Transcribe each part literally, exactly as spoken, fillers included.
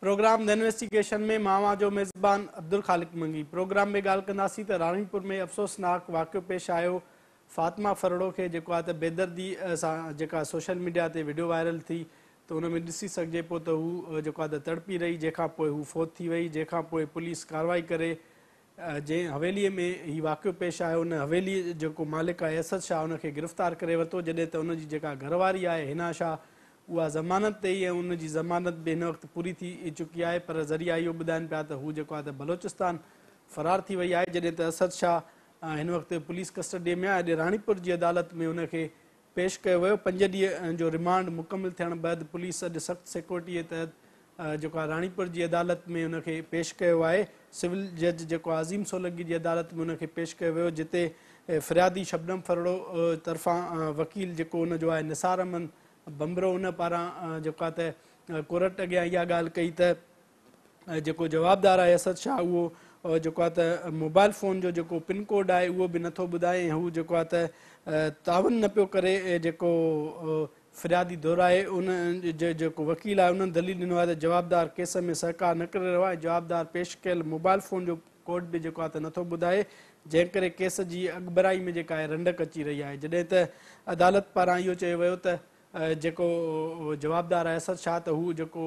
Programme the investigation में मावा जो मेज़बान अब्दुल ख़ालिक मंगी। प्रोग्राम में ॻाल्हि कंदासीं त राणीपुर में अफ़सोसनाक वाक़ियो पेश आयो। फातिमा फरड़ो खे जेको आहे त बेदर्दी सां जेका सोशल मीडिया ते वीडियो वायरल थी त उन में ॾिसी सघिजे पियो त हू जेको आहे त तड़पी रही, जंहिंखां पोइ हू फ़ौत थी वई, जंहिंखां पोइ पुलिस कार्रवाई करे जंहिं हवेलीअ में हीउ वाक़ियो पेश आयो उन हवेली जेको मालिक आहे असद शाह उनखे गिरफ़्तार करे वरितो, जॾहिं त उनजी जेका घरवारी आहे हिना शाह उहा ज़मानत ते ई ऐं उनजी ज़मानत बि हिन वक़्तु पूरी थी चुकी आहे। पर ज़रिया इहो ॿुधाइनि पिया त हू जेको आहे त बलोचिस्तान फ़रार थी वई आहे, जॾहिं त असद शाह हिन वक़्तु पुलिस कस्टडीअ में आहे। अॼु राणीपुर जी अदालत में उनखे पेश कयो वियो। पंज ॾींहं जो रिमांड मुकमिल थियण बैदि पुलिस अॼु सख़्तु सिक्योरिटीअ तहत जेको आहे राणीपुर जी अदालत में उनखे पेश कयो आहे। सिविल जज जेको आहे अज़ीम सोलंकी जी अदालत में उनखे पेश कयो वियो, जिते फ़िरियादी शबनम फरड़ो तरफ़ां वकील जेको उनजो आहे निसार अहमद बम्बरो उन पारां जेको आहे त कोर्ट अॻियां इहा ॻाल्हि कई त जेको जवाबदार आहे असद शाह उहो जेको आहे त मोबाइल फ़ोन जो जेको पिन कोड आहे उहो बि नथो ॿुधाए ऐं हू जेको आहे त तावन न पियो करे। जेको फ़िरियादी दोहराए उन जेको वकील आहे उन्हनि दलील ॾिनो आहे त जवाबदार केस में सहकार न करे रहियो आहे। जवाबदार पेश कयल मोबाइल फ़ोन जो कोड बि जेको आहे त नथो ॿुधाए, जंहिं करे केस जी अॻिभराई में जेका आहे रंडक अची रही आहे। जॾहिं त अदालत पारां इहो चयो वियो त जेको जवाबदार आहे असद शाह त हू जेको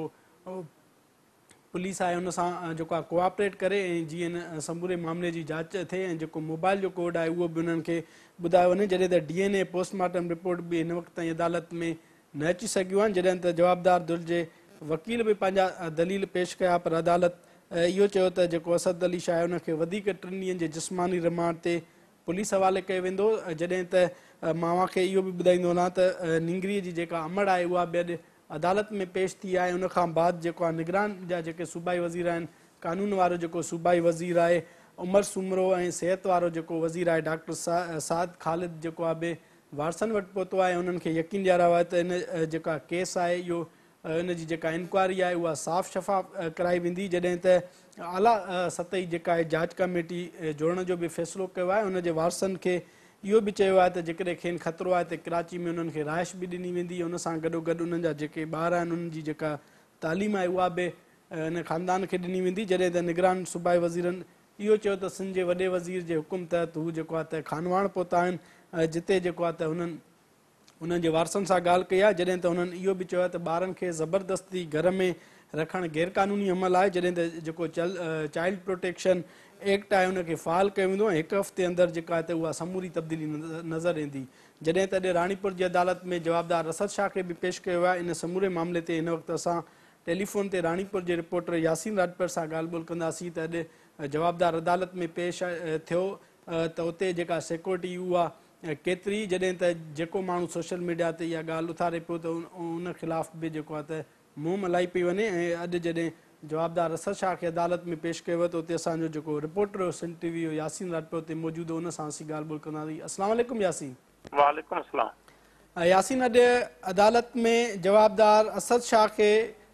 पुलिस आहे उन सां जेको आहे कोऑपरेट करे ऐं जीअं हिन समूरे मामले जी जांच थिए ऐं जेको मोबाइल जो कोड आहे उहो बि उन्हनि खे ॿुधायो वञे। जॾहिं त D N A postmortem report बि हिन वक़्तु ताईं अदालत में न अची सघियूं आहिनि, जॾहिं त जवाबदार दुल जे वकील बि पंहिंजा दलील पेश कया, पर अदालत इहो चयो त जेको असद अली शाह आहे उनखे वधीक टिनि ॾींहंनि जे जिस्मानी रिमांड ते पुलिस हवाले कयो वेंदो। जॾहिं त मां खे इहो बि ॿुधाईंदो वञा त निंगरीअ जी जेका अमड़ आहे उहा बि अॼु अदालत में पेश थी आहे। उनखां बाद जेको आहे निगरान जा जेके सूबाई वज़ीर आहिनि, कानून वारो जेको सूबाई वज़ीर आहे उमर सुमरो ऐं सिहत वारो जेको वज़ीर आहे डॉक्टर सा साद ख़ालिद जेको आहे बि वारसनि वटि पहुतो आहे। उन्हनि खे यकीन ॾियारायो आहे त इन जेका केस आहे इहो इन जी जेका इंक्वायरी आहे उहा साफ़ शफ़ाफ़ कराई वेंदी, जॾहिं त आला सतही जेका आहे जांच कमेटी जोड़ण जो बि फ़ैसिलो कयो आहे। उनजे वारसनि खे इहो बि चयो आहे त जेकॾहिं खेनि ख़तरो आहे त कराची में उन्हनि खे रिहाइश बि ॾिनी वेंदी। उन सां गॾोगॾु उन्हनि जा जेके ॿार आहिनि उन्हनि जी जेका तालीम आहे उहा बि इन ख़ानदान खे ॾिनी वेंदी। जॾहिं त निगरान सूबाई वज़ीरनि इहो चयो त सिंध जे वॾे वज़ीर जे हुकुम तहत हू जेको आहे त खानवाण पहुता आहिनि, जिते जेको आहे त हुननि उन्हनि जे वारसनि सां ॻाल्हि कई आहे। जॾहिं त हुननि इहो बि चयो आहे त ॿारनि खे ज़बरदस्ती घर में रखणु गैरक़ानूनी अमल आहे, जॾहिं त जेको चल चाइल्ड प्रोटेक्शन एक्ट आहे उनखे फ़ाल कयो वेंदो ऐं हिकु हफ़्ते अंदरि जेका आहे त उहा समूरी तब्दीली नज़र ईंदी। जॾहिं त अॼु राणीपुर जी अदालत में जवाबदार असद शाह खे बि पेश कयो आहे। इन समूरे मामले ते हिन वक़्तु असां टेलीफोन ते राणीपुर जे रिपोर्टर यासीन राजपर सां ॻाल्हि ॿोल कंदासीं त अॼु जवाबदार अदालत में पेश थियो त उते जेका सिक्योरिटी उहा केतिरी, जॾहिं त जेको माण्हू सोशल मीडिया ते इहा ॻाल्हि उथारे पियो त उन ख़िलाफ़ बि जेको आहे त मुंहुं मलाई पई वञे। ऐं अॼु जॾहिं जवाबदार असद शाह खे अदालत में पेश कयो त उते असांजो जेको रिपोर्टर हो सिंध टीवी जो यासीन राजपुर उते मौजूदु हो, उन सां असीं ॻाल्हि ॿोल कंदासीं। अस्सलाम वालेकुम यासीन। वालेकुम अस्सलाम। यासीन, अॼु अदालत में जवाबदार असद शाह खे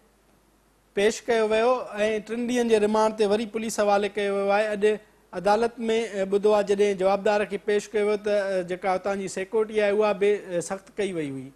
पेश कयो वियो ऐं टिनि ॾींहंनि जे रिमांड ते वरी पुलिस हवाले कयो वियो आहे। अॼु अदालत में ॿुधो आहे जॾहिं जवाबदार खे पेश कयो वियो त जेका हुतां जी सिक्योरिटी आहे उहा बि सख़्तु कई वई हुई।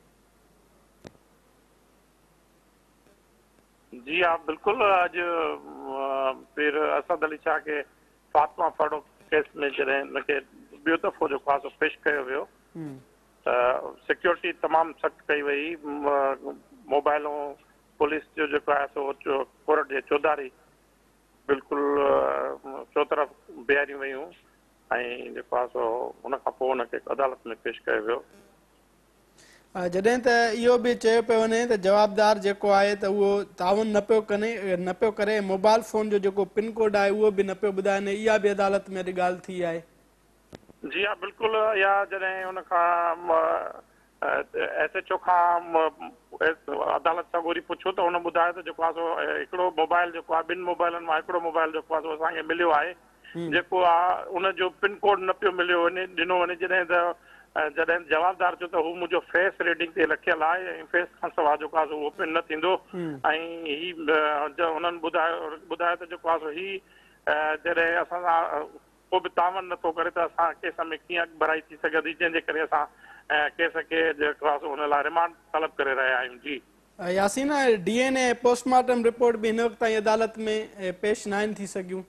जी हाँ, बिल्कुल। आज फिर असद अली शाह के फातिमा फरड़ो केस में जॾहिं हुनखे ॿियो दफ़ो जेको आहे पेश कयो वियो त सिक्योरिटी तमामु सख़्तु कई वई। मोबाइलूं पुलिस जो जेको आहे सो कोर्ट जे चौधारी बिल्कुलु चो तरफ़ बीहारियूं वयूं ऐं जेको आहे सो हुनखां पोइ हुनखे अदालत में पेश कयो वियो। जॾहिं त इहो बि चयो पियो वञे त जवाबदार जेको आहे त उहो ताउन न पियो करे न पियो करे मोबाइल फ़ोन जो जेको पिन कोड आहे उहो बि न पियो ॿुधाए, इहा बि अदालत में अॼु ॻाल्हि थी आहे। जी हा, बिल्कुलु। इहा जॾहिं हुनखां एस एच ओ खां अदालत सां वरी पुछो त हुन ॿुधायो त जेको आहे सो हिकिड़ो मोबाइल जेको आहे ॿिनि मोबाइलनि मां हिकिड़ो मोबाइल जेको आहे सो असांखे मिलियो आहे, जेको आहे उनजो पिन कोड न पियो मिलियो वञे ॾिनो वञे। जॾहिं त जॾहिं जवाबदार चयो त हू मुंहिंजो फेस रीडिंग ते लिखियलु आहे ऐं फेस खां सवाइ जेको आहे सो उहो पिन न थींदो ऐं ही हुननि ॿुधायो ॿुधायो त जेको आहे सो ही जॾहिं असां सां को बि तावन नथो करे त असां केस में कीअं अॻिभराई थी सघंदी, जंहिंजे करे असां केस खे जेको आहे सो हुन लाइ रिमांड तलब करे रहिया आहियूं। जी यासीन डीएनए पोस्टमार्टम रिपोर्ट भी हिन वक़्त ताईं अदालत में पेश न आहिनि थी सघियूं?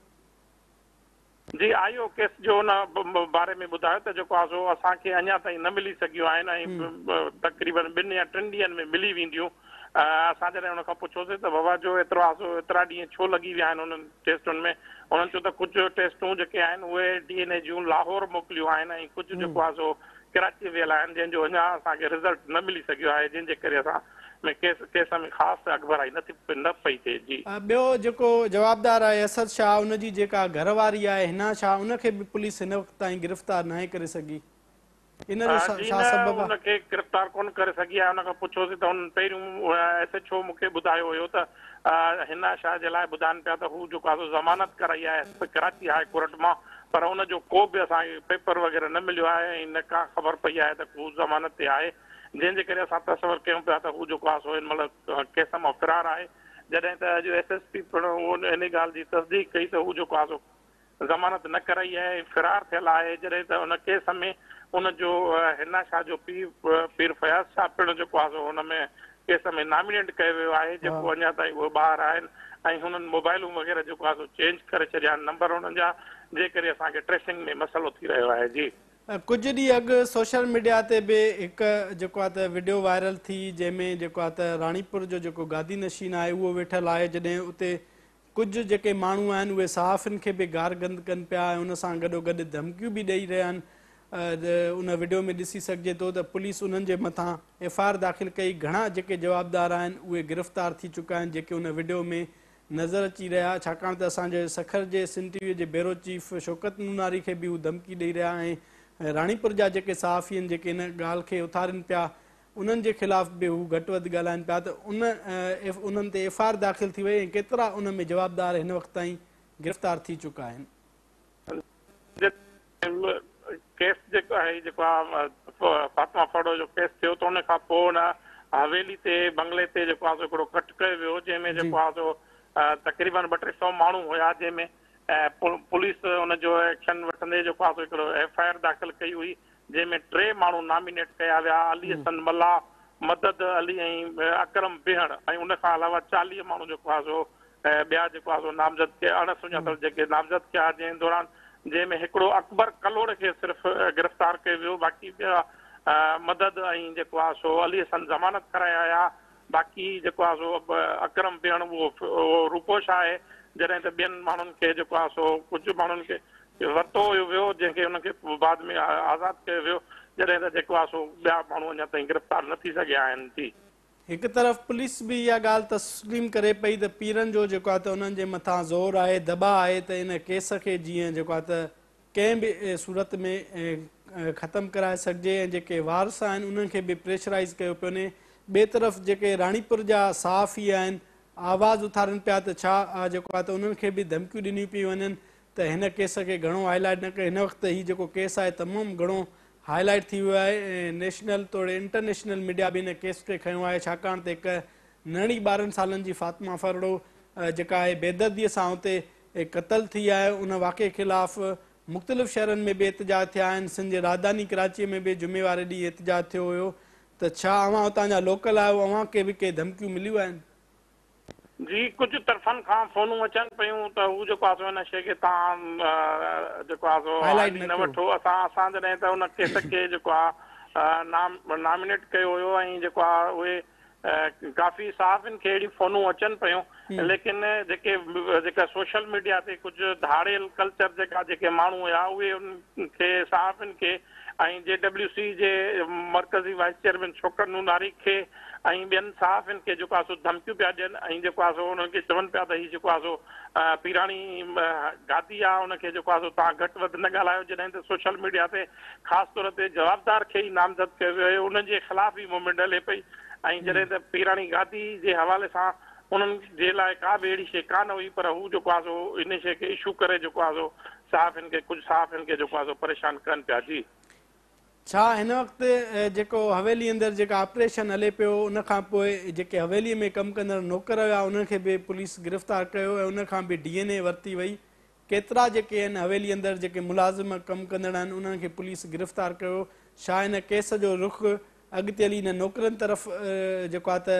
जी आईओ केस जो उन बारे में ॿुधायो त जेको आहे सो असांखे अञा ताईं न मिली सघियूं आहिनि ऐं तक़रीबन ॿिनि या टिनि ॾींहंनि में मिली वेंदियूं। असां जॾहिं हुन खां पुछोसीं त बाबा जो एतिरो आहे सो एतिरा ॾींहं छो लॻी विया आहिनि उन्हनि टेस्टुनि में, उन्हनि चयो त कुझु टेस्टूं जेके आहिनि उहे डीएनए जूं लाहौर मोकिलियूं आहिनि ऐं कुझु जेको आहे सो कराची वियल आहिनि जंहिंजो अञा असांखे रिज़ल्ट न मिली सघियो आहे, जंहिंजे करे असां में केस केस में ख़ासि अॻुभराई नथी न पई थिए। जी ॿियो जेको जवाबदार आहे असद शाह, उनजी जेका घरवारी आहे हिना शाह, उनखे बि पुलिस हिन वक़्त ताईं गिरफ़्तार न करे सघी, इन जो छा सबबु आहे? उनखे गिरफ़्तार कोन करे सघी आहे। उन खां पुछोसीं त हुन पहिरियों एस एच ओ मूंखे ॿुधायो हुयो त हिना शाह जे लाइ ॿुधाइनि पिया त हू जेको आहे ज़मानत कराई आहे कराची हाई कोर्ट मां, पर उनजो को बि असांखे पेपर वग़ैरह न मिलियो आहे ऐं न का ख़बर पई आहे त हू ज़मानत ते आहे, जंहिंजे करे असां तसवर कयूं पिया त हू जेको आहे सो हिन महिल केस मां फ़िरार आहे। जॾहिं त अॼु एस एस पी पिणु इन ॻाल्हि जी तस्दीक कई त हू जेको आहे सो ज़मानत न कराई आहे ऐं फ़िरार थियल आहे, जॾहिं त उन केस में उनजो हिना शाह जो पीउ पीर फयाज़ शाह पिणु जेको आहे सो हुन में केस में नॉमिनेट कयो वियो आहे, जेको अञा ताईं उहे ॿार आहिनि ऐं हुननि मोबाइलूं वग़ैरह जेको आहे सो चेंज करे छॾिया आहिनि नंबर हुननि जा, जे करे असांखे ट्रेसिंग में मसइलो थी रहियो आहे। जी कुझु ॾींहं अॻु सोशल मीडिया ते बि हिकु जेको आहे त वीडियो वायरल थी, जंहिंमें जेको आहे त राणीपुर जो जेको गादी नशीन आहे उहो वेठल आहे, जॾहिं उते कुझु जेके माण्हू आहिनि उहे सहाफ़ियुनि खे बि गार गंद कनि पिया ऐं उन सां गॾोगॾु धमकियूं बि ॾेई रहिया आहिनि। उन वीडियो में ॾिसी सघिजे थो त पुलिस उन्हनि जे मथां एफ आई आर दाख़िल कई, घणा जेके जवाबदार आहिनि उहे गिरफ़्तार थी चुका आहिनि जेके उन वीडियो में नज़र अची रहिया, छाकाणि त असांजे सखर जे सिंध टीवीअ जे ब्यूरो चीफ शौकत नूनारी खे बि हू धमकी ॾेई रहिया ऐं राणीपुर जा जेके सहाफ़ी आहिनि जेके इन ॻाल्हि खे उथारिनि पिया उन्हनि जे ख़िलाफ़ बि हू घटि वधि ॻाल्हाइनि पिया त उन उन्हनि ते एफ आई आर दाख़िल थी वई ऐं केतिरा उन में जवाबदार हिन वक़्त ताईं गिरफ़्तार थी चुका आहिनि। केस जेको आहे जेको आहे फातिमा फड़ो जो केस थियो त उन खां पोइ उन हवेली ते बंगले ते जेको आहे हिकिड़ो कट कयो वियो, जंहिंमें जेको आहे सो तक़रीबन ॿ टे सौ माण्हू हुया, जंहिंमें पुलिस उनजो एक्शन वठंदे जेको आहे हिकिड़ो एफ आई आर दाख़िल कई हुई, जंहिंमें टे माण्हू नॉमिनेट कया विया, अली हसन मल्ला, मदद अली ऐं अकरम बेहण, ऐं उन खां अलावा चालीह माण्हू जेको आहे सो ॿिया जेको आहे सो नामज़द कया, अणसुञातल जेके नामज़द कया, जंहिं दौरान जंहिंमें हिकिड़ो अकबर कलोड़ खे सिर्फ़ु गिरफ़्तार कयो वियो, बाक़ी ॿिया मदद ऐं जेको आहे सो अली हसन ज़मानत कराया विया, बाक़ी जेको आहे सो अकरम बेहण उहो उहो रूपोश आहे, जॾहिं त ॿियनि माण्हुनि खे जेको आहे सो कुझु माण्हुनि खे वरितो वियो जंहिंखे उनखे बाद में आज़ादु कयो वियो, जॾहिं त जेको आहे सो ॿिया माण्हू अञा ताईं गिरफ़्तार न थी सघिया आहिनि। जी हिकु तरफ़ पुलिस बि इहा ॻाल्हि तस्लीम करे पई त पीरनि जो जेको आहे त उन्हनि जे मथां ज़ोर आहे, दॿा आहे त इन केस खे जीअं जेको आहे त कंहिं बि सूरत में ख़तमु कराए सघिजे ऐं जेके वारस आहिनि उन्हनि खे बि प्रेशराइज़ कयो पियो वञे। ॿिए तरफ़ जेके राणीपुर जा सहाफ़ी आहिनि आवाज़ उथारनि पिया त छा जेको आहे त उन्हनि खे बि धमकियूं ॾिनियूं पियूं वञनि त हिन केस खे घणो हाईलाइट न कयो। हिन वक़्तु हीउ जेको केस आहे तमामु घणो हाईलाइट थी वियो आहे ऐं नेशनल तौरु इंटरनेशनल मीडिया बि हिन केस खे खयो आहे, छाकाणि त हिकु नंढी ॿारहनि सालनि जी फातिमा फरड़ो जेका आहे बेदर्दीअ सां हुते क़तल थी आहे, उन वाक़े ख़िलाफ़ मुख़्तलिफ़ शहरनि में बि एहतिजाज थिया आहिनि। सिंध जे राजधानी कराचीअ में बि जुमे वारे ॾींहुं एहतिजाज थियो हुयो, त छा अव्हां हुतां जा लोकल आहियो, अव्हां खे बि के धमकियूं मिलियूं आहिनि? जी कुझु तरफ़नि खां फ़ोनूं अचनि पियूं त हू जेको आहे सो हिन शइ खे तव्हां जेको आहे सो हाइलाइट न वठो, असां असां जॾहिं त हुन केस खे जेको आहे नाम नॉमिनेट कयो हुयो ऐं जेको आहे उहे काफ़ी सहाफ़ियुनि खे अहिड़ियूं फ़ोनूं अचनि पियूं, लेकिन जेके जेका सोशल मीडिया ते कुझु धाड़ियल कल्चर जेका जेके माण्हू हुया उहे उनखे सहाफ़ियुनि खे ऐं जे डब्ल्यू सी जे मरकज़ी वाइस चेयरमैन शौकत नूनारी खे ऐं ॿियनि सहाफ़ियुनि खे जेको आहे सो धमकियूं पिया ॾियनि ऐं जेको आहे सो उन्हनि खे चवनि पिया त हीउ जेको आहे सो पीराणी गादी आहे, उनखे जेको आहे सो तव्हां घटि वधि न ॻाल्हायो, जॾहिं त सोशल मीडिया ते ख़ासि तौर ते जवाबदार खे ई नामज़द कयो वियो, उन्हनि जे ख़िलाफ़ ई मूवमेंट हले पई ऐं जॾहिं त पीराणी गादी जे हवाले सां उन्हनि जे लाइ का बि अहिड़ी शइ कान हुई, पर हू जेको आहे सो इन शइ खे इशू करे जेको आहे सो सहाफ़ियुनि खे कुझु सहाफ़ियुनि खे जेको आहे सो परेशान कनि पिया। जी छा हिन वक़्तु जेको हवेली अंदरि जेका ऑपरेशन हले पियो उन खां पोइ जेके हवेलीअ में कमु कंदड़ नौकर हुआ उन्हनि खे बि पुलिस गिरफ़्तार कयो ऐं उन खां बि डी एन ए वरिती वई, केतिरा जेके आहिनि हवेली अंदरि जेके मुलाज़िम कमु कंदड़ आहिनि उन्हनि खे पुलिस गिरफ़्तार कयो? छा हिन केस जो रुख़ अॻिते हली हिन नौकरनि तरफ़ जेको आहे त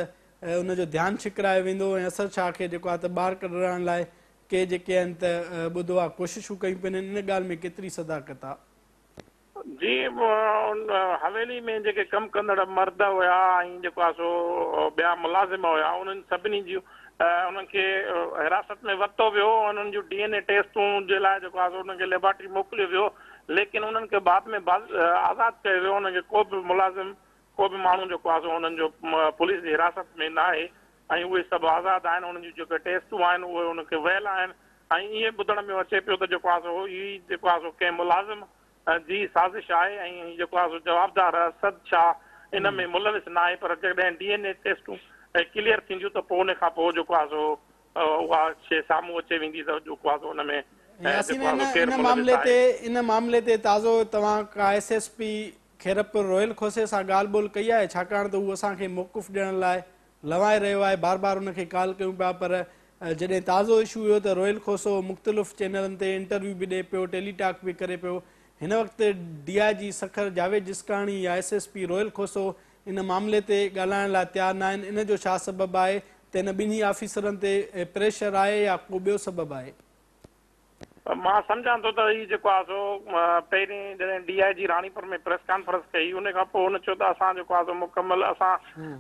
उनजो ध्यानु छिकरायो वेंदो ऐं असर छा खे जेको आहे त ॿाहिरि कढण लाइ के जेके आहिनि त ॿुधो आहे कोशिशूं कयूं पियूं आहिनि, इन ॻाल्हि में केतिरी सदाकत आहे? जी, हवेली में जेके कमु कंदड़ मर्द हुया ऐं जेको आहे सो ॿिया मुलाज़िम हुया, उन्हनि सभिनी जूं उन्हनि खे हिरासत में वरितो वियो, उन्हनि जूं डी एन ए टेस्टूं जे लाइ जेको आहे सो उन्हनि खे लेबोरेटरी मोकिलियो वियो, लेकिन उन्हनि खे बाद में आज़ादु कयो वियो। उन्हनि खे को बि मुलाज़िम को बि माण्हू जेको आहे सो उन्हनि जो पुलिस जी हिरासत में न आहे ऐं उहे सभु आज़ादु आहिनि। उन्हनि जूं जेके टेस्टूं आहिनि उहे उनखे वयल आहिनि ऐं ईअं ॿुधण में अचे पियो त जेको आहे सो ई जेको आहे सो कंहिं मुलाज़िम जी साज़िश आहे ऐं जेको आहे सो जवाबदार असद छा इन में मुलविस न आहे। पर जॾहिं डी एन ए टेस्टूं क्लियर थींदियूं त पोइ उन खां पोइ जेको आहे सो उहा शइ साम्हूं अचे वेंदी त जेको आहे सो उन में इन मामले ते इन मामले ते ताज़ो तव्हां का S S P Khairpur Royal खोसे सां ॻाल्हि ॿोल कई आहे? छाकाणि त उहो असांखे मौक़ुफ़ ॾियण लाइ लवाए रहियो आहे, बार बार उनखे कॉल कयूं पिया, पर जॾहिं ताज़ो इशू हुयो त रोयल खोसो मुख़्तलिफ़ चैनलनि ते इंटरव्यू बि ॾिए पियो, टेलीटॉक बि करे पियो। हिन वक़्तु D I G Sukkur Javed Jiskani या S S P Royal Khoso इन मामले ते ॻाल्हाइण लाइ तयारु न आहिनि। इन जो छा सबबु आहे त इन ॿिन्ही ऑफिसरनि ते प्रेशर आहे या को ॿियो सबबु आहे? मां सम्झां थो त हीउ जेको आहे सो पहिरीं जॾहिं डी आई जी राणीपुर में प्रेस कॉन्फ्रेंस कई, उन खां पोइ हुन चयो त असां जेको आहे सो मुकमल असां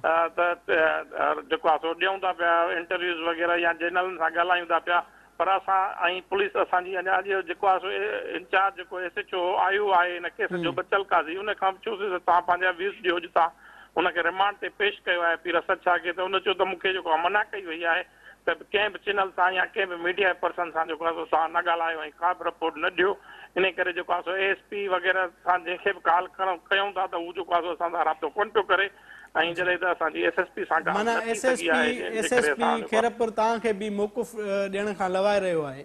त जेको आहे सो ॾियूं था पिया इंटरव्यूज़ वग़ैरह या चैनलनि सां ॻाल्हायूं था पिया, पर असां ऐं पुलिस असांजी अञा अॼु जेको आहे सो इंचार्ज जेको एस एच ओ आयो आहे हिन केस जो बचल काज़ी, उन खां चयोसीं त तव्हां पंहिंजा व्यूज़ ॾियो, अॼु तव्हां हुनखे रिमांड ते पेश कयो आहे पीर असद छा खे, त हुन चयो त मूंखे जेको आहे मना कई वई आहे त कंहिं बि चैनल सां या कंहिं बि मीडिया पर्सन सां जेको आहे सो तव्हां न ॻाल्हायो ऐं का बि रिपोर्ट न ॾियो। इन करे जेको आहे सो ए एस पी वग़ैरह सां जंहिंखे बि कॉल कयूं था त उहो जेको आहे सो असां सां राब्तो कोन पियो करे ऐं जॾहिं त असांजी एस एस पी सां माना S S P S S P Khairpur तव्हांखे बि मौक़ुफ़ ॾियण खां लवाए रहियो आहे?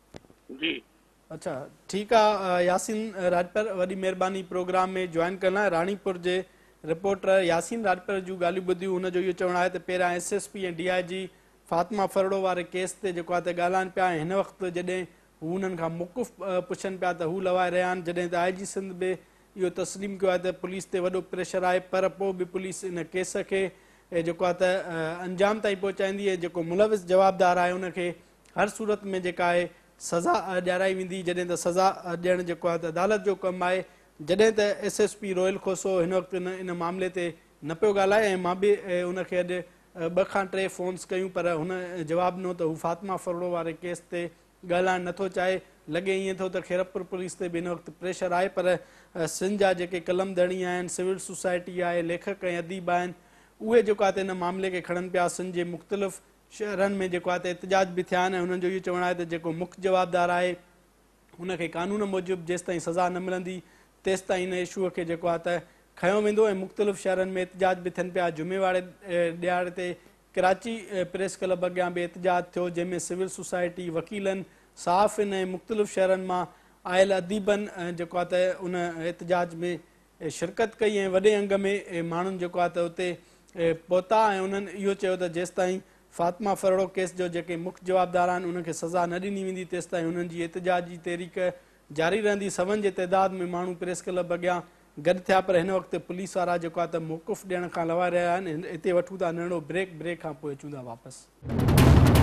जी अच्छा, ठीकु आहे। यासीन राजपर, वॾी महिरबानी प्रोग्राम में जॉइन करण लाइ। राणीपुर जे रिपोर्टर यासीन राजपर जूं ॻाल्हियूं ॿुधियूं, हुनजो इहो चवणु आहे त पहिरियां एस एस पी ऐं डी आई जी फातिमा फरड़ो वारे केस ते जेको आहे त ॻाल्हाइनि पिया, हिन वक़्तु जॾहिं हू हुननि खां मुक़ुफ़ पुछनि पिया त हू लवाए रहिया आहिनि, जॾहिं त आई जी सिंध बि इहो तस्लीम कयो आहे त पुलिस ते वॾो प्रेशर आहे, पर पोइ बि पुलिस इन केस खे जेको आहे त अंजाम ताईं पहुचाईंदी आहे। जेको मुलविस जवाबदार आहे उनखे हर सूरत में जेका आहे सज़ा ॾियाराई वेंदी, जॾहिं त सज़ा ॾियणु जेको आहे त अदालत जो कमु आहे। जॾहिं त S S P Royal Khoso हिन वक़्तु इन इन मामले ते न पियो ॻाल्हाए ऐं मां बि उनखे अॼु ॿ खां टे फ़ोन्स कयूं, पर हुन जवाबु ॾिनो त हू फातिमा फरड़ो वारे केस ते ॻाल्हाइणु नथो चाहे। लॻे ईअं थो त खैरपुर पुलिस ते बि हिन वक़्तु प्रेशर आहे, पर सिंध जा जेके कलमदणी आहिनि, सिविल सोसाइटी आहे, लेखक ऐं अदीब आहिनि, उहे जेको आहे त इन मामले खे खणनि पिया। सिंध जे मुख़्तलिफ़ शहरनि में जेको आहे त एहतजाज बि थिया आहिनि ऐं हुननि जो इहो चवणु आहे त जेको मुख्य जवाबदार आहे हुनखे कानून मूजिबि जेसि ताईं सज़ा न मिलंदी तेसि ताईं इन इशूअ खे जेको आहे त खयो वेंदो ऐं मुख़्तलिफ़ शहरनि में एहतजाज बि थियनि पिया। जुमेवारे ॾियारे ते कराची प्रेस क्लब अॻियां बि एहतजाज थियो, जंहिंमें सिविल सोसाइटी, वकीलनि, सहाफ़िन ऐं मुख़्तलिफ़ शहरनि मां आयल अदीबनि जेको आहे त उन एहतजाज में शिरकत कई ऐं वॾे अंग में माण्हुनि जेको आहे त उते पहुता ऐं उन्हनि इहो चयो त जेसि ताईं फातिमा फरड़ो केस जो जेके मुख्य जवाबदार आहिनि उनखे सज़ा न ॾिनी वेंदी तेसि ताईं हुननि जी एहतजाज जी तहरीक जारी रहंदी। सवनि जे तइदाद में माण्हू प्रेस क्लब अॻियां गॾु थिया, पर हिन वक़्तु पुलिस वारा जेको आहे त मौक़ुफ़ ॾियण खां लवाए रहिया आहिनि। हिते वठूं था नंढो ब्रेक, ब्रेक खां पोइ अचूं था वापसि।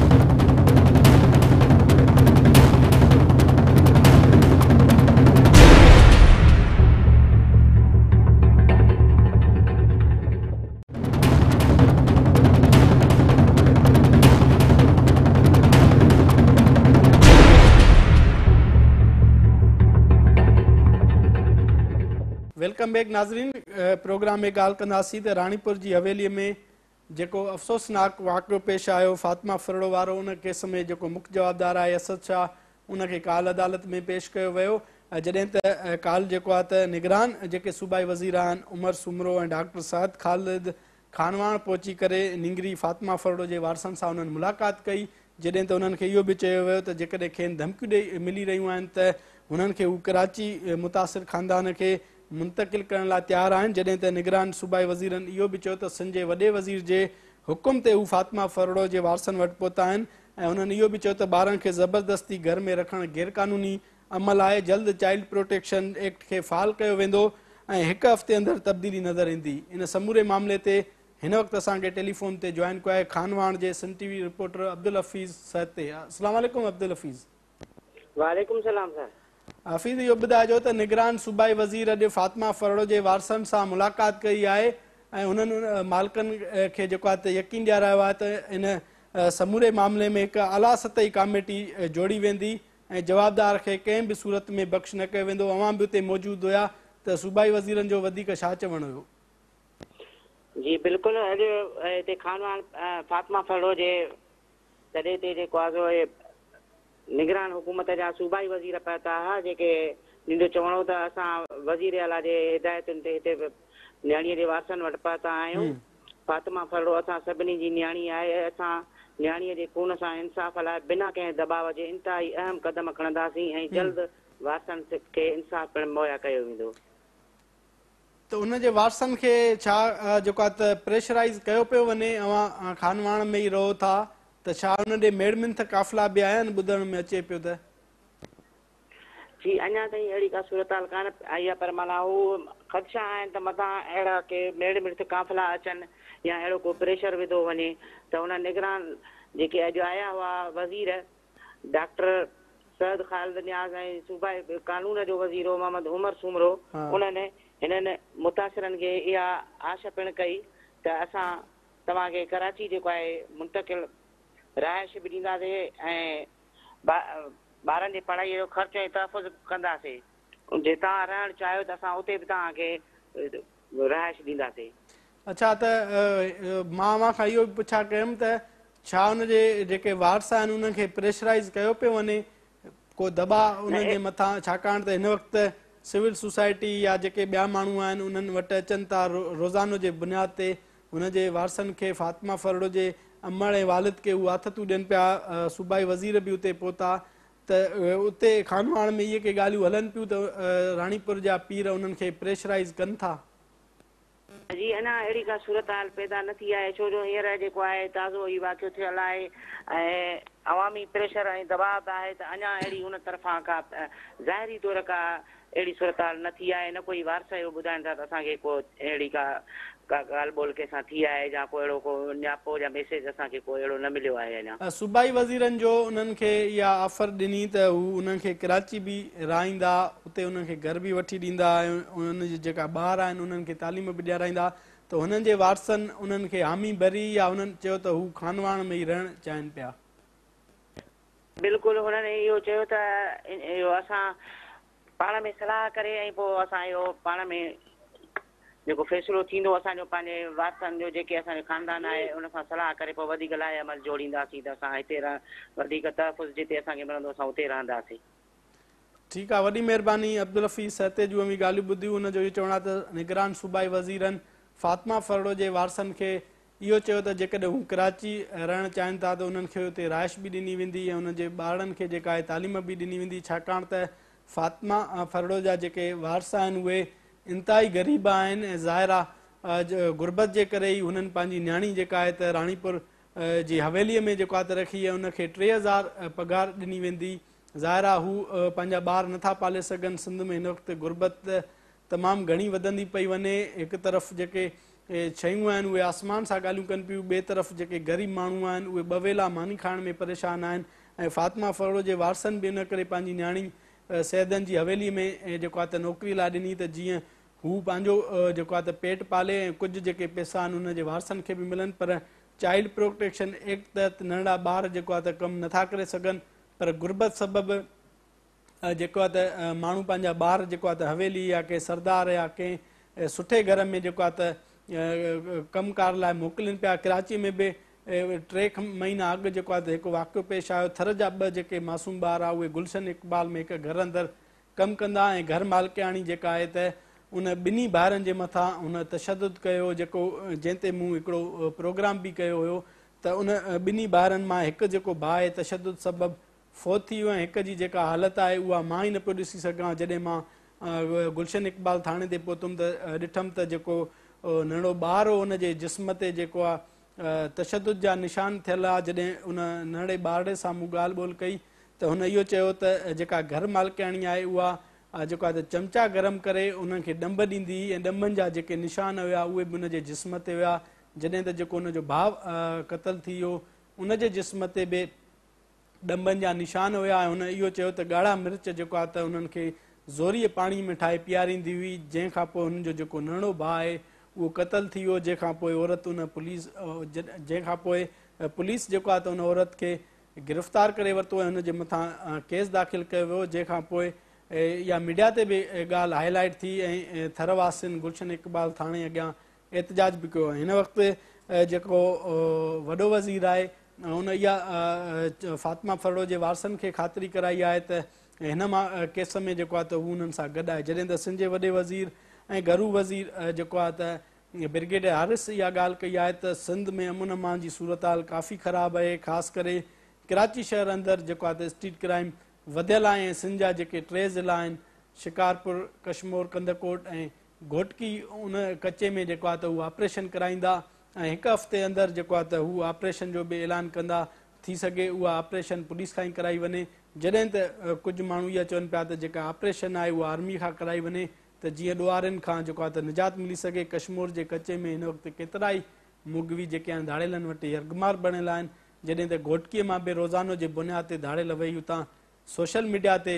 वेलकम बैक नाज़रीन। प्रोग्राम में ॻाल्हि कंदासीं त राणीपुर जी हवेलीअ में जेको अफ़सोसनाक वाक़ियो पेश आयो फातिमा फरड़ो वारो, उन केस में जेको मुख्य जवाबदार आहे असद शाह, उनखे काल अदालत में पेश कयो वियो। जॾहिं त काल जेको आहे त निगरान जेके सूबाई वज़ीर आहिनि उमर सुमरो ऐं डॉक्टर साद ख़ालिद खानवाण पहुची करे निंगरी फातिमा फरड़ो जे वारसनि सां उन्हनि मुलाक़ात कई, जॾहिं त उन्हनि खे इहो बि चयो वियो त जेकॾहिं खेनि धमकियूं ॾेई मिली रहियूं आहिनि त हुननि खे हू कराची मुतासिर ख़ानदान खे मुंतकिल करण लाइ तयारु आहिनि। जॾहिं त निगरान सूबाई वज़ीरनि इहो बि चयो त सिंध जे वॾे वज़ीर जे हुकुम ते हू फातिमा फरड़ो जे वारसनि वटि पहुता आहिनि ऐं हुननि इहो बि चयो त ॿारनि खे ज़बरदस्ती घर में रखणु गैरकानूनी अमल आहे। जल्द चाइल्ड प्रोटेक्शन एक्ट खे फ़ाल कयो वेंदो ऐं हिकु हफ़्ते अंदरि तब्दीली नज़र ईंदी। इन समूरे मामले ते हिन वक़्तु असांखे टेलीफोन ते जॉइन कयो आहे खानवाण जे Sun TV reporter Abdul Hafeez Sahto. अस्सलाम वालेकुम अब्दुल हफ़ीज़। वालेकुम सलाम सर। हफ़ीज़ इहो ॿुधाइजो त निगरान सूबाई वज़ीर अॼु फातिमा फरड़ो जे वारसनि सां मुलाक़ात कई आहे ऐं उन्हनि मालिकनि खे जेको आहे यकीन ॾियारायो आहे त इन समूरे मामले में हिकु आला सतही कमेटी जोड़ी वेंदी ऐं जवाबदार खे कंहिं बि सूरत में बख़्श न कयो वेंदो। अवां बि उते मौजूदु हुया त सूबाई वज़ीरनि जो वधीक छा चवणु हुयो? जी बिल्कुलु अॼु हिते खानवान फातिमा फरड़ो जे तॾहिं ते जेको आहे निगरान हुकूमत जा सूबाई वज़ीर पहुता हुआ जेके जिन जो चवणो त असां वज़ीर आला जे हिदायतुनि ते हिते न्याणीअ जे वारसनि वटि पहुता आहियूं। फातिमा फरड़ो असां सभिनी जी न्याणी आहे। असां न्याणीअ जे खून सां इंसाफ़ लाइ बिना कंहिं दबाव जे इंतिहाई अहम क़दम खणंदासीं ऐं जल्द वारसनि खे इंसाफ़ पिणु मुहैया कयो वेंदो। त उन जे वारसनि खे छा जेको आहे त प्रेशराइज़ कयो पियो वञे? अवां खानवाण में ई रहो था त छा उन ॾे मेड़मिंथ काफ़िला बि आया आहिनि? ॿुधण में अचे पियो त जी अञा ताईं अहिड़ी का सूरत हाल कान आई आहे, पर माना हू ख़दशा आहिनि त मथां अहिड़ा के मेड़ मिर्थ काफ़िला अचनि या अहिड़ो को प्रेशर विधो वञे त हुन निगरान जेके अॼु आया हुआ वज़ीर डॉक्टर सैद ख़ालिद नियाज़ ऐं सूबाई कानून जो वज़ीरो मोहम्मद उमर सुमरो उन्हनि हिननि मुतासिरनि खे इहा आश पिणु कई त असां तव्हांखे कराची जेको आहे मुंतकिल रहाइश बि ॾींदासीं ऐं ॿारनि जी पढ़ाईअ जो ख़र्च ऐं तहफ़ुज़ कंदासीं। जे तव्हां रहणु चाहियो त असां उते बि तव्हांखे रहाइश ॾींदासीं। अच्छा, त मां अव्हां खां इहो बि पुछा कयुमि त छा उनजे जेके वारस आहिनि उन्हनि खे प्रेशराइज़ कयो पियो वञे, को दबाव उन्हनि जे मथां? छाकाणि त हिन वक़्तु सिविल सोसाइटी या जेके ॿिया माण्हू आहिनि उन्हनि वटि अचनि था रोज़ानो जे बुनियाद ते हुनजे वारसनि खे फातिमा फरड़ो जे अमड़ ऐं वालिद खे उहे आथतूं ॾियनि पिया। सूबाई वज़ीर बि उते पहुता त उते खानवाण में इहे के ॻाल्हियूं हलनि पियूं त राणीपुर जा पीर उन्हनि खे प्रेशराइज़ कनि था? जी अञा अहिड़ी का सूरत हाल पैदा न थी आहे, छो जो हींअर जेको आहे ताज़ो ई वाक़ियो थियल आहे ऐं अवामी प्रेशर ऐं दबाव आहे त अञा अहिड़ी हुन तरफ़ां का ज़ाहिरी तौर का अहिड़ी सूरत हाल न थी आहे। न कोई वारस इहो ॿुधाइनि था त असांखे को अहिड़ी का का ॻाल्हि ॿोल कंहिंसां थी आहे या को अहिड़ो को न्यापो या मैसेज असांखे को अहिड़ो न मिलियो आहे अञा। सूबाई वज़ीरनि जो उन्हनि खे इहा ऑफर ॾिनी त हू उन्हनि खे कराची बि रहाईंदा, उते उन्हनि खे घर बि वठी ॾींदा ऐं उन्हनि जी जेका ॿार आहिनि उन्हनि खे तालीम बि ॾियाराईंदा, त हुननि जे वारसनि उन्हनि खे हामी भरी या उन्हनि चयो त हू खानवाण में ई रहणु चाहिनि पिया? बिल्कुलु हुननि इहो चयो त इहो असां पाण में सलाह करे ऐं पोइ असां इहो पाण में जेको फ़ैसिलो थींदो असांजो पंहिंजे वारसनि जो जेके असांजो ख़ानदान आहे उन सां सलाह करे पोइ वधीक लाइ अमल जोड़ींदासीं त असां हिते रह वधीक तहफ़ुज़ जिते असांखे मिलंदो असां उते रहंदासीं। ठीकु आहे, वॾी महिरबानी अब्दुल हफ़ीज़ सहते जूं बि ॻाल्हियूं ॿुधियूं। हुनजो इहो चवणु आहे त निगरान सूबाई वज़ीरनि फातिमा फरड़ो जे वारसनि खे इहो चयो त जेकॾहिं हू कराची रहणु चाहिनि था त उन्हनि खे उते रहाइश बि ॾिनी वेंदी ऐं उन्हनि जे ॿारनि खे जेका आहे तालीम बि ॾिनी वेंदी, छाकाणि त फातिमा फरड़ो जा जेके वारस आहिनि उहे इंतिहाई ग़रीब आहिनि ऐं ज़ाहिर आहे गुरबत जे करे ई हुननि पंहिंजी न्याणी जेका आहे त राणीपुर जी हवेलीअ में जेको आहे त रखी आहे, उनखे टे हज़ार पघार ॾिनी वेंदी। ज़ाहिर आहे हू पंहिंजा ॿार नथा पाले सघनि। सिंध में हिन वक़्तु गुरबत तमामु घणी वधंदी पई वञे। हिकु तरफ़ जेके शयूं आहिनि उहे आसमान सां ॻाल्हियूं कनि पियूं, ॿिए तरफ़ जेके ग़रीब माण्हू आहिनि उहे ॿ वेला मानी खाइण में परेशान आहिनि ऐं फातिमा फरड़ो जे वारसनि बि इन करे पंहिंजी न्याणी सैदनि जी हवेलीअ में जेको आहे त नौकिरी लाइ ॾिनी त जीअं हू पंहिंजो जेको आहे त पेट पाले ऐं कुझु जेके पैसा आहिनि उन जे वारसनि खे बि मिलनि। पर चाइल्ड प्रोटेक्शन एक्ट तहत नंढड़ा ॿार जेको आहे त कमु नथा करे सघनि, पर गुरबत सबबि जेको आहे त माण्हू पंहिंजा ॿार जेको आहे त हवेली या कंहिं सरदार या कंहिं सुठे घर में जेको आहे त कमकार लाइ मोकिलनि पिया। कराची में बि टे महीना अॻु जेको आहे त हिकु वाक़ियो पेश आयो। थर जा ॿ जेके मासूम ॿार आहे उहे गुलशन इक़बाल में हिकु घर अंदरि कमु कंदा ऐं घर मालिकाणी जेका आहे त उन ॿिन्ही ॿारनि जे मथां हुन तशदुद कयो, जेको जंहिं ते मूं हिकिड़ो प्रोग्राम बि कयो हुयो त उन ॿिन्ही ॿारनि मां हिकु जेको भाउ आहे तशदुद सबबि फ़ौत थी वियो ऐं हिक जी जेका हालत आहे उहा मां ई न पियो ॾिसी सघां। जॾहिं मां गुलशन इक़बाल थाणे ते पहुतुमि त ॾिठुमि त जेको नंढो ॿारु हो उनजे जिस्म ते जेको आहे तशदुद जा निशान थियल आहे। जॾहिं उन नंढे ॿारड़े सां मूं ॻाल्हि ॿोल कई त हुन इहो चयो त जेका घर मालिकाणी आहे उहा जेको आहे त चमचा गरम करे उन्हनि खे ॾंभ ॾींदी ऐं ॾंभनि जा जेके निशान हुआ उहे बि उनजे जिस्म ते हुआ। जॾहिं त जेको हुनजो भाउ क़तल थी वियो उनजे जिस्म ते बि ॾंबनि जा निशान हुया ऐं हुन इहो चयो त ॻाढ़ा मिर्च जेको आहे त उन्हनि खे ज़ोरीअ पाणी में ठाहे पीआरींदी हुई, जंहिंखां पोइ हुनजो जेको नंढो भाउ आहे उहो क़तल थी वियो, जंहिंखां पोइ औरत उन पुलिस जंहिंखां पोइ पुलिस जेको आहे त उन औरत खे गिरफ़्तार करे वरितो ऐं हुनजे मथां केस दाख़िल कयो वियो, जंहिंखां पोइ इहा मीडिया ते बि ॻाल्हि हाईलाइट थी ऐं थरवासियुनि गुलशन इक़बाल थाणे अॻियां एहतजाज बि कयो। हिन वक़्तु जेको वॾो वज़ीर आहे हुन इहा फातिमा फरड़ो जे वारसनि खे ख़ातिरी कराई आहे त हिन मां केस में जेको आहे त हू हुननि सां गॾु आहे, जॾहिं त सिंध जे वॾे वज़ीर ऐं घरू वज़ीर जेको आहे त ब्रिगेडियर हारिस इहा ॻाल्हि कई आहे त सिंध में अमन अमान जी सूरत हाल काफ़ी ख़राबु आहे, ख़ासि करे कराची शहर अंदरि जेको आहे त स्ट्रीट क्राइम वधियल आहे ऐं सिंध जा जेके टे ज़िला आहिनि शिकारपुर, कशमोर, कंदकोट ऐं घोटकी उन कचे में जेको आहे त हू ऑपरेशन कराईंदा ऐं हिकु हफ़्ते अंदरि जेको आहे त हू ऑपरेशन जो बि ऐलान कंदा, थी सघे उहा ऑपरेशन पुलिस खां ई कराई वञे, जॾहिं त कुझु माण्हू इहा चवनि पिया त जेका ऑपरेशन आहे उहा आर्मी खां कराई वञे त जीअं ॾुआरनि खां जेको आहे त निजात मिली सघे। कशमोर जे कचे में हिन वक़्तु केतिरा ई मुगवी जेके आहिनि धाड़ेलनि वटि यरगमार बणियल आहिनि, जॾहिं त घोटकीअ मां बि रोज़ानो जे बुनियाद ते धाड़ेल वेही उतां सोशल मीडिया ते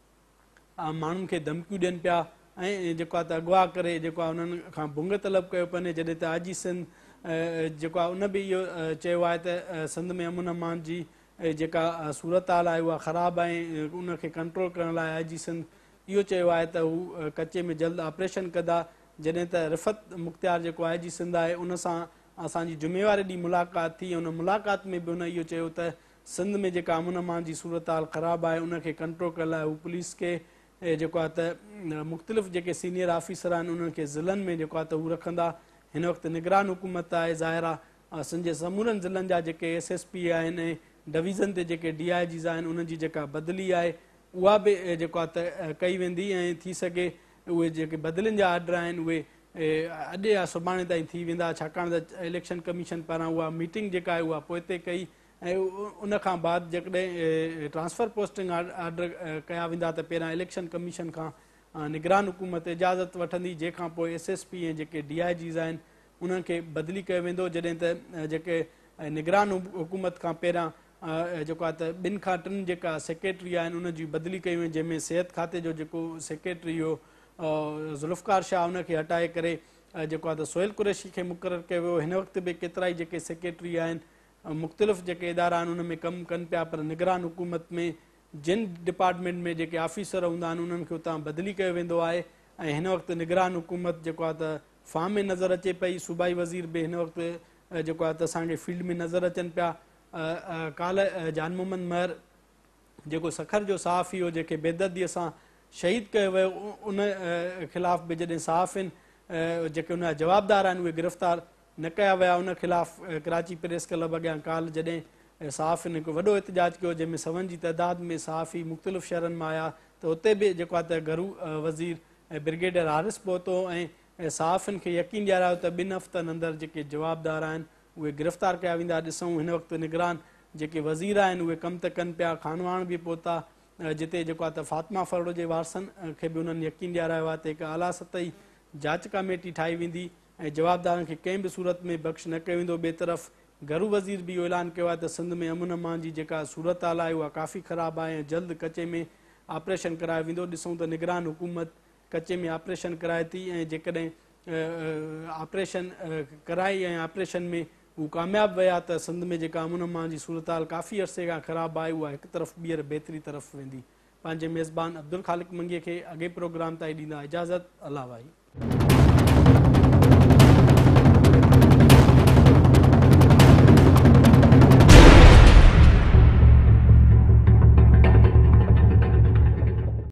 माण्हुनि खे धमकियूं ॾियनि पिया ऐं जेको आहे त अगवा करे जेको आहे उन्हनि खां भुंग तलब कयो पियो, जॾहिं त आजी सिंध जेको आहे उन बि इहो चयो आहे त सिंध में अमन अमान जी जेका सूरत हाल आहे उहा ख़राबु आहे ऐं उनखे कंट्रोल करण लाइ आजी सिंध इहो चयो आहे त हू कचे में जल्द ऑपरेशन कंदा, जॾहिं त रिफ़त मुख़्तियार जेको आई जी सिंध आहे उन सां असांजी जुमेवारे ॾींहुं मुलाक़ात थी, उन मुलाक़ात में बि हुन इहो चयो त सिंध में जेका अमन अमान जी सूरत हाल ख़राबु आहे उनखे कंट्रोल करण लाइ हू पुलिस खे जेको आहे त मुख़्तलिफ़ जेके सीनियर ऑफिसर आहिनि उन्हनि खे ज़िलनि में जेको आहे त हू रखंदा। हिन वक़्तु निगरान हुकूमत आहे ज़ाहिर आहे सिंध जे समूरनि ज़िलनि जा जेके एस एस पी आहिनि ऐं डिवीज़न ते जेके डी आई जीज़ आहिनि उन्हनि जी जेका बदिली आहे उहा बि जेको आहे त कई वेंदी ऐं थी सघे उहे जेके बदिलियुनि जा आर्डर आहिनि उहे अॼु या सुभाणे ताईं थी वेंदा, छाकाणि त इलेक्शन कमीशन पारां उहा मीटिंग जेका आहे उहा पोइ ते कई ऐं उन खां बाद जेकॾहिं ट्रांसफर पोस्टिंग आर्डर कया वेंदा त पहिरियां इलेक्शन कमीशन खां निगरान हुकूमत इजाज़त वठंदी, जंहिंखां पोइ एस एस पी ऐं जेके डी आई जीज़ आहिनि उन्हनि खे बदिली कयो वेंदो, जॾहिं त जेके निगरान हुकूमत खां पहिरियां जेको आहे त ॿिनि खां टिनि जेका सेक्रेटरी आहिनि उन जी बदिली कई वई, जंहिंमें सिहत खाते जो जेको सेक्रेटरी हुयो ज़ुल्फ़कार शाह उनखे हटाए करे जेको आहे त सोहेल कुरैशी खे मुक़ररु कयो वियो। हिन वक़्तु बि केतिरा ई जेके सेक्रेटरी आहिनि मुख़्तलिफ़ जेके इदारा आहिनि उन में कमु कनि पिया, पर निगरान हुकूमत में जिन डिपार्टमेंट में जेके ऑफिसर हूंदा आहिनि उन्हनि खे उतां बदिली कयो वेंदो आहे ऐं हिन वक़्तु निगरान हुकूमत जेको आहे त फार्म में नज़र अचे पई। सूबाई वज़ीर बि हिन वक़्तु जेको आहे त असांखे फील्ड में नज़र अचनि पिया। काल्ह जान मोहम्मद महर जेको सखर जो सहाफ़ी हो जेके बेदर्दीअ सां शहीद कयो वियो उन ख़िलाफ़ बि जॾहिं सहाफ़िन जेके उन जा जवाबदार आहिनि उहे गिरफ़्तार न कया विया, उन ख़िलाफ़ कराची प्रेस क्लब अॻियां काल्ह जॾहिं सहाफ़िन हिकु वॾो एहतजाज कयो जंहिंमें सवनि जी तइदाद में सहाफ़ी मुख़्तलिफ़ शहरनि मां आया, त उते बि जेको आहे त घरू वज़ीर ऐं ब्रिगेडियर हारिस पहुतो ऐं सहाफ़िन खे यकीन ॾियारायो त ॿिनि हफ़्तनि अंदरि जेके जवाबदार आहिनि उहे गिरफ़्तार कया वेंदा। ॾिसूं हिन वक़्तु निगरान जेके वज़ीर आहिनि उहे कमु त कनि पिया, खानवाण बि पहुता जिते जेको आहे त फातिमा फरड़ो जे वारसनि खे बि उन्हनि यकीन ॾियारायो आहे त हिकु आला सतही जांच कमेटी ठाही वेंदी ऐं जवाबदारनि खे कंहिं बि सूरत में बख़्श न कयो वेंदो। ॿिए तरफ़ घरू वज़ीर बि इहो ऐलान कयो आहे त सिंध में अमन अमान जी जेका सूरत हाल आहे उहा काफ़ी ख़राबु आहे ऐं जल्द कचे में ऑपरेशन करायो वेंदो। ॾिसूं त निगरान हुकूमत कचे में ऑपरेशन कराए थी ऐं जेकॾहिं ऑपरेशन कराई ऐं ऑपरेशन में हू कामयाबु विया त सिंध में जेका अमन अमान जी सूरत हाल काफ़ी अरसे खां ख़राबु आहे उहा हिकु तरफ़ ॿीहर बहितरी तरफ़ वेंदी। पंहिंजे मेज़बान अब्दुल ख़ालिक मंगीअ खे अॻे प्रोग्राम ताईं ॾींदा इजाज़त। अल्लाह भाई।